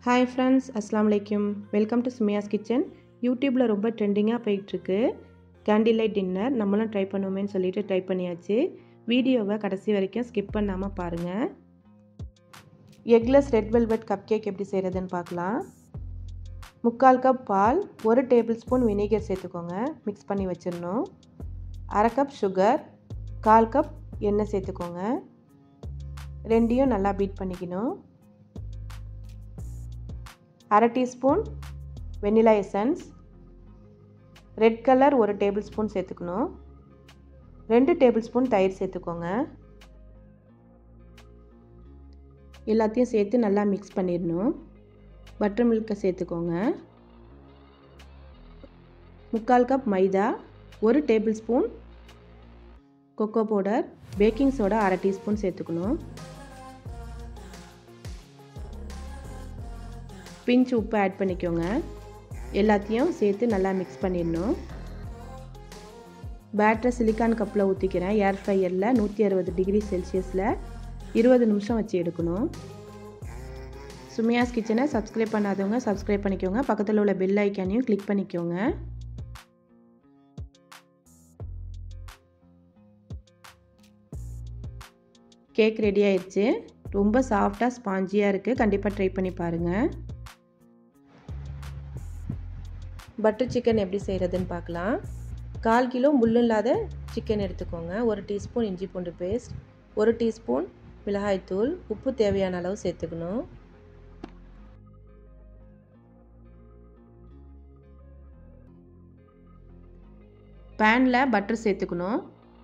Hi friends, அஸ்ஸலாமு அலைக்கும். Welcome to Sumaiya's kitchen. யூடியூப்பில் ரொம்ப ட்ரெண்டிங்காக போயிட்டுருக்கு கேண்டில் லைட் டின்னர். நம்மளும் ட்ரை பண்ணுவோமேன்னு சொல்லிட்டு ட்ரை பண்ணியாச்சு. வீடியோவை கடைசி வரைக்கும் ஸ்கிப் பண்ணாமல் பாருங்கள். Eggless red velvet cupcake எப்படி செய்கிறதுன்னு பார்க்கலாம். 3/4 கப் பால், 1 டேபிள் ஸ்பூன் வினிகர் சேர்த்துக்கோங்க. மிக்ஸ் பண்ணி வச்சிடணும். 1/2 கப் சுகர், 1/4 கப் எண்ணெய் சேர்த்துக்கோங்க. ரெண்டையும் நல்லா பீட் பண்ணிக்கணும். 1/2 teaspoon vanilla essence, red colour 1 tablespoon சேர்த்துக்கணும். 2 டேபிள் ஸ்பூன் தயிர் சேர்த்துக்கோங்க. எல்லாத்தையும் சேர்த்து நல்லா மிக்ஸ் பண்ணிடணும். பட்டர் மில்கை சேர்த்துக்கோங்க. 3/4 cup maida, 1 tablespoon cocoa powder, baking soda 1/2 teaspoon சேர்த்துக்கணும். பிஞ்ச் உப்பு ஆட் பண்ணிக்கோங்க. எல்லாத்தையும் சேர்த்து நல்லா மிக்ஸ் பண்ணிடணும். பேட்டரை சிலிக்கான் கப்பில் ஊற்றிக்கிறேன். ஏர் ஃப்ரையரில் 160 டிகிரி செல்சியஸில் 20 நிமிஷம் வச்சு எடுக்கணும். சுமையாஸ் கிச்சனை சப்ஸ்கிரைப் பண்ணாதவங்க சப்ஸ்கிரைப் பண்ணிக்கோங்க. பக்கத்தில் உள்ள பெல் ஐக்கானையும் கிளிக் பண்ணிக்கோங்க. கேக் ரெடி ஆயிடுச்சு. ரொம்ப சாஃப்டாக ஸ்பாஞ்சியாக இருக்குது. கண்டிப்பாக ட்ரை பண்ணி பாருங்கள். பட்டர் சிக்கன் எப்படி செய்கிறதுன்னு பார்க்கலாம். 1/4 கிலோ முள் இல்லாத சிக்கன் எடுத்துக்கோங்க. 1 டீஸ்பூன் இஞ்சி பூண்டு பேஸ்ட், 1 டீஸ்பூன் மிளகாய்த்தூள், உப்பு தேவையான அளவு சேர்த்துக்கணும். பேனில் பட்டர் சேர்த்துக்கணும்.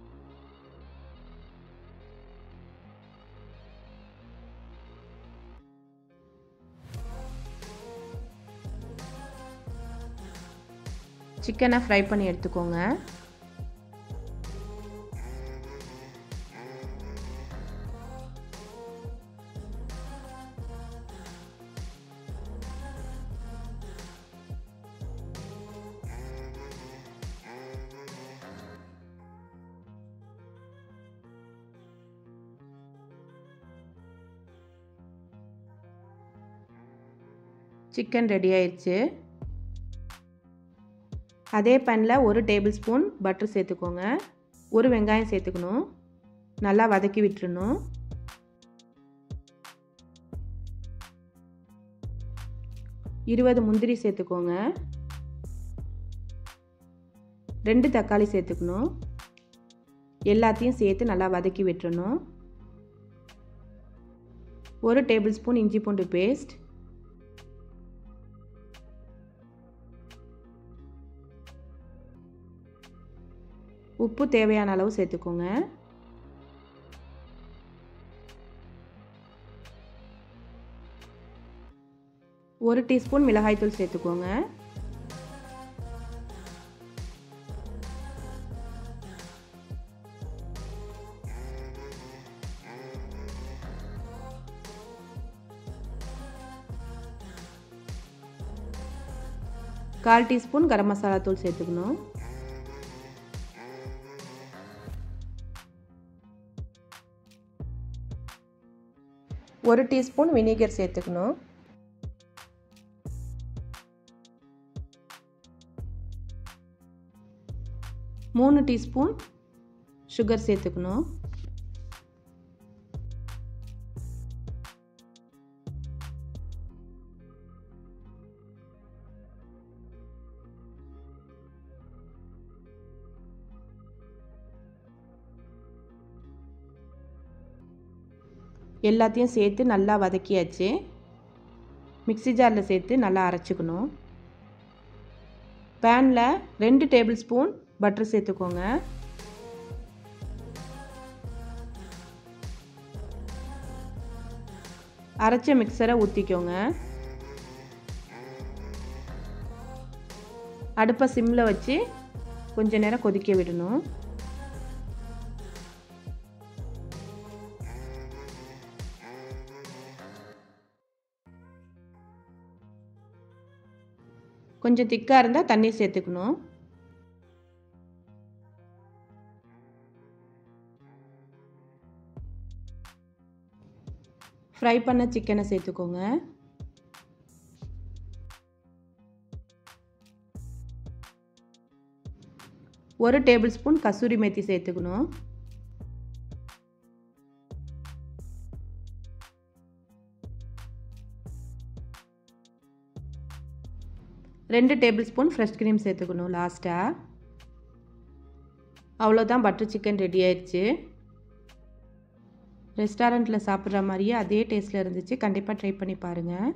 சிக்கனை ஃப்ரை பண்ணி எடுத்துக்கோங்க. சிக்கன் ரெடி ஆயிடுச்சு. அதே பேனில் 1 டேபிள் ஸ்பூன் பட்டர் சேர்த்துக்கோங்க. 1 வெங்காயம் சேர்த்துக்கணும். நல்லா வதக்கி விட்டுறணும். இருபது முந்திரி சேர்த்துக்கோங்க. 2 தக்காளி சேர்த்துக்கணும். எல்லாத்தையும் சேர்த்து நல்லா வதக்கி விட்டுறணும். 1 டேபிள் ஸ்பூன் இஞ்சி பூண்டு பேஸ்ட், உப்பு தேவையான அளவு சேர்த்துக்கோங்க. ஒரு டீஸ்பூன் மிளகாய்த்தூள் சேர்த்துக்கோங்க. கால் டீஸ்பூன் கரம் மசாலா தூள் சேர்த்துக்கணும். ஒரு டீஸ்பூன் வினிகர் சேர்த்துக்கணும். மூணு டீஸ்பூன் சுகர் சேர்த்துக்கணும். எல்லாத்தையும் சேர்த்து நல்லா வதக்கியாச்சு. மிக்ஸி ஜாரில் சேர்த்து நல்லா அரைச்சிக்கணும். பேனில் 2 டேபிள் ஸ்பூன் பட்டர் சேர்த்துக்கோங்க. அரைச்ச மிக்சரை ஊற்றிக்கோங்க. அடுப்பை சிம்மில் வச்சு கொஞ்ச நேரம் கொதிக்க விடணும். கொஞ்சம் திக்காக இருந்தால் தண்ணி சேர்த்துக்கணும். ஃப்ரை பண்ண சிக்கனை சேர்த்துக்கோங்க. 1 டேபிள் ஸ்பூன் கசூரி மேத்தி சேர்த்துக்கணும். 2 டேபிள் ஸ்பூன் ஃப்ரெஷ் க்ரீம் சேர்த்துக்கணும் லாஸ்ட்டாக. அவ்வளோதான், பட்டர் சிக்கன் ரெடி ஆயிடுச்சு. ரெஸ்டாரண்ட்டில் சாப்பிட்ற மாதிரியே அதே டேஸ்ட்டில் இருந்துச்சு. கண்டிப்பாக ட்ரை பண்ணி பாருங்கள்.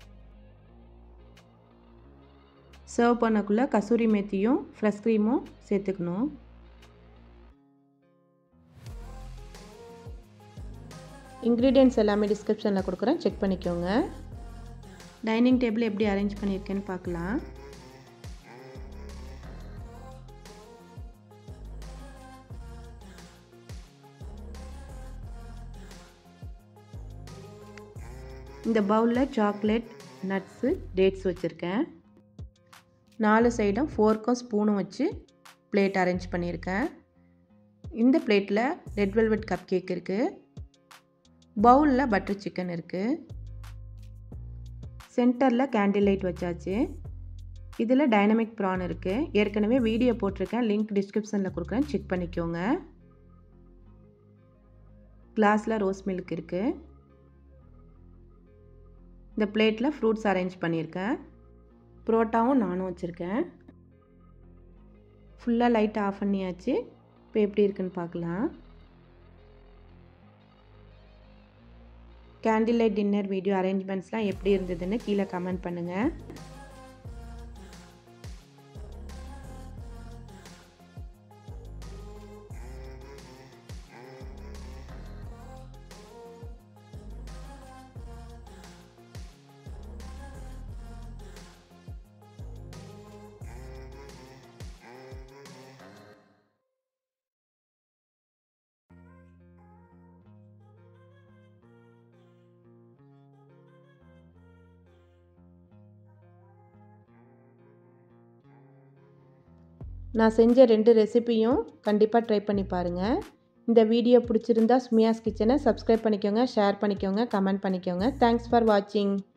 சர்வ் பண்ணக்குள்ளே கசூரி மேத்தியும் ஃப்ரெஷ் க்ரீமும் சேர்த்துக்கணும். இன்க்ரீடியன்ட்ஸ் எல்லாமே டிஸ்கிரிப்ஷனில் கொடுக்குறேன், செக் பண்ணிக்கோங்க. டைனிங் டேபிள் எப்படி அரேஞ்ச் பண்ணியிருக்கேன்னு பார்க்கலாம். இந்த பவுலில் சாக்லேட், நட்ஸு, டேட்ஸ் வச்சுருக்கேன். 4 சைடும் ஃபோர்க்கும் ஸ்பூனும் வச்சு பிளேட் அரேஞ்ச் பண்ணியிருக்கேன். இந்த பிளேட்டில் ரெட் வெல்வெட் கப் கேக் இருக்குது. பவுலில் பட்டர் சிக்கன் இருக்குது. சென்டரில் கேண்டில் லைட் வச்சாச்சு. இதில் டைனமிக் ப்ரான் இருக்குது. ஏற்கனவே வீடியோ போட்டிருக்கேன், லிங்க் டிஸ்கிரிப்ஷனில் கொடுக்குறேன், செக் பண்ணிக்கோங்க. கிளாஸில் ரோஸ் மில்க் இருக்குது. இந்த பிளேட்டில் ஃப்ரூட்ஸ் அரேஞ்ச் பண்ணியிருக்கேன். புரோட்டாவும் நானும் வச்சுருக்கேன். ஃபுல்லாக லைட் ஆஃப் பண்ணியாச்சு. இப்போ எப்படி இருக்குன்னு பார்க்கலாம். கேண்டில் லைட் டின்னர் வீடியோ அரேஞ்ச்மெண்ட்ஸ்லாம் எப்படி இருந்ததுன்னு கீழே கமெண்ட் பண்ணுங்கள். நான் செஞ்ச 2 ரெசிபியும் கண்டிப்பாக ட்ரை பண்ணி பாருங்கள். இந்த வீடியோ பிடிச்சிருந்தா சுமியாஸ் கிச்சனை சப்ஸ்கிரைப் பண்ணிக்கோங்க, ஷேர் பண்ணிக்கோங்க, கமெண்ட் பண்ணிக்கோங்க. தேங்க்ஸ் ஃபார் வாட்சிங்.